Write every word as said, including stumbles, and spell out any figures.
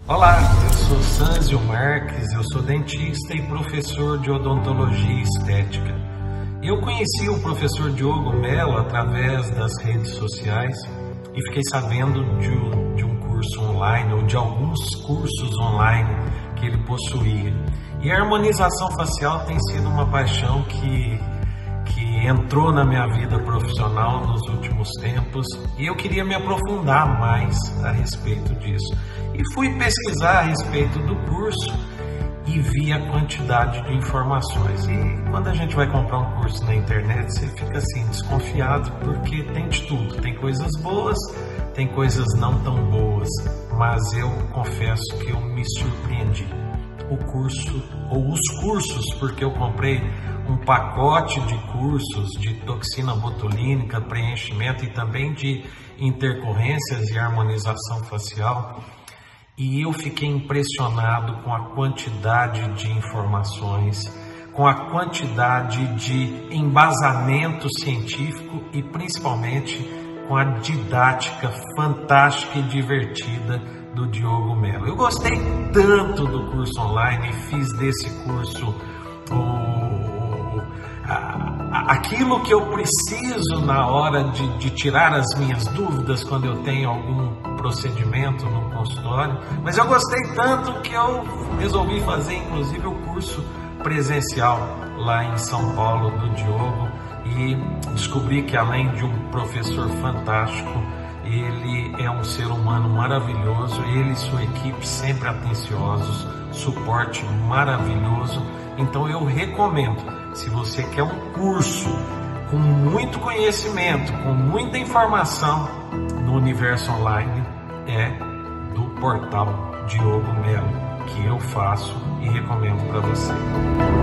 Olá, eu sou Sânzio Marques, eu sou dentista e professor de odontologia estética. Eu conheci o professor Diogo Mello através das redes sociais e fiquei sabendo de um, de um curso online ou de alguns cursos online que ele possuía. E a harmonização facial tem sido uma paixão que, que entrou na minha vida profissional nos últimos tempos e eu queria me aprofundar mais a respeito disso. E fui pesquisar a respeito do curso e vi a quantidade de informações. E quando a gente vai comprar um curso na internet, você fica assim, desconfiado, porque tem de tudo. Tem coisas boas, tem coisas não tão boas, mas eu confesso que eu me surpreendi. O curso, ou os cursos, porque eu comprei um pacote de cursos de toxina botulínica, preenchimento e também de intercorrências e harmonização facial. E eu fiquei impressionado com a quantidade de informações, com a quantidade de embasamento científico e principalmente com a didática fantástica e divertida do Diogo Mello. Eu gostei tanto do curso online, fiz desse curso o, a, aquilo que eu preciso na hora de, de tirar as minhas dúvidas quando eu tenho algum procedimento no consultório, mas eu gostei tanto que eu resolvi fazer inclusive o curso presencial lá em São Paulo do Diogo e descobri que além de um professor fantástico, ele é um ser humano maravilhoso, ele e sua equipe sempre atenciosos, suporte maravilhoso. Então eu recomendo, se você quer um curso com muito conhecimento, com muita informação no universo online, é do portal Diogo Mello, que eu faço e recomendo para você.